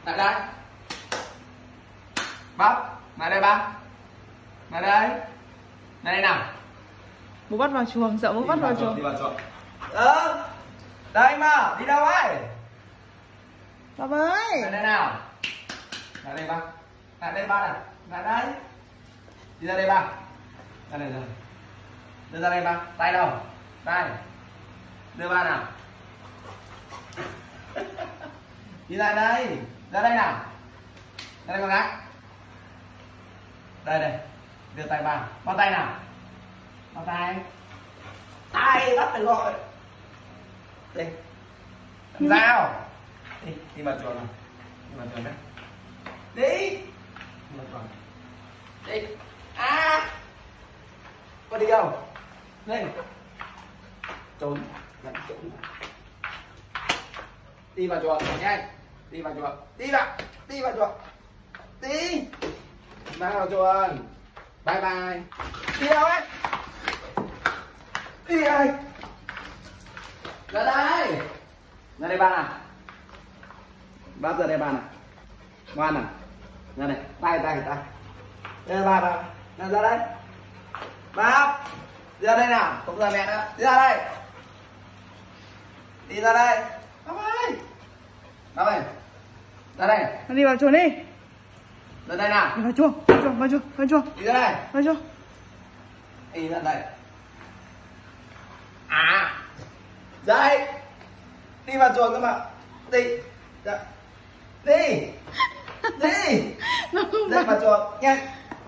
Lại đây. Bắp. Lại đây ba. Lại đây. Lại đây nào. Bố bắt vào chuồng, sợ bố bắt vào chuồng. Đi vào chuồng. Đây mà, đi đâu ấy? Bắp ơi. Lại đây nào. Lại đây ba. Lại đây ba này. Lại đây. Đi ra đây ba. Ra đây rồi. Đưa ra đây ba. Tay đâu? Tay. Đưa ba nào. Đi lại đây. Ra đây nào. Ra đây con gái. Đây đây. Đưa tay ba. Bao tay nào. Bao tay. Tay bắt phải gọi. Đi. Dao. Đi vào chuồng nào. Đi vào chuồng đấy. Đi. Đi vào chuồng. Đi. À. Có đi đâu? Lên. Trốn. Lại trốn. Đi vào chuồng nhanh. Đi vào chuồng. Đi vào. Đi vào chuồng. Đi. Vào chuồng. Bye bye. Đi đâu ấy? Đi đây. Ra đây. Ra đây ba nào. Bác ra đây ba nào. Ngoan nào. Ra đây. Tay. Đây ba. Ra đây. Bác. Đi ra đây nào. Không ra mẹ nữa. Đi ra đây. Đi ra đây. Bác ơi. Bác ơi. Ra đây. Nó đi vào chuồng đi. Ra đây nào. Đi vào chuồng. Vào chuồng. Đi ra đây. Vào chuồng. Đi ra đây. À. Dậy. Đi vào chuồng cơ mà. Đi. Dạ. Đi. Đi. Dậy vào chuồng nhanh.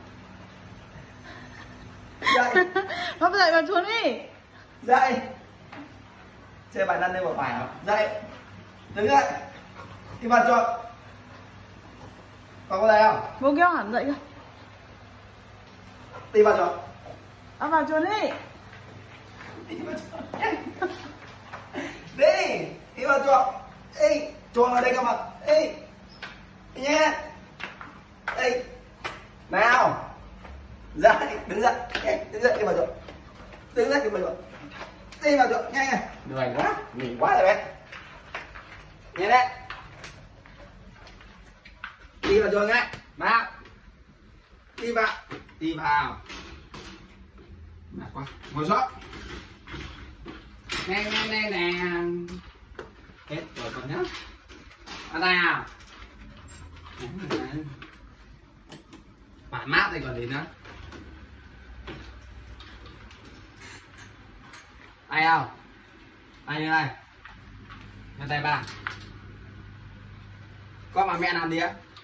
Dậy. Bắp dậy vào chuồng đi. Dậy. Chơi bài lăn lên một phải không? Dậy. Đứng dậy. Đi vào chuồng. Còn có đây không? Bố kéo hẳn dậy cơ. Đi vào chuồng. Bắp vào chuồng đi. Đi vào chuồng. Đi. Đi vào chuồng. Đi. Chuồng ở đây các bạn. Đi. Đi nhé. Đi. Nào. Dậy. Đứng dậy. Đứng dậy. Đi vào chuồng. Đứng dậy. Đi vào chuồng. Đi vào chuồng. Nhanh. Lười quá. Nghỉ quá rồi đấy. Nhanh đấy. Đi vào chuồng ngay. Vào. Đi vào. Đi vào. Mệt quá. Ngồi xuống. Nè. Hết rồi con nhá. Ở đây nào. Phải mát đây còn gì nữa. Ai không? Ai như này. Nhà tay ba. Con mà mẹ làm gì á?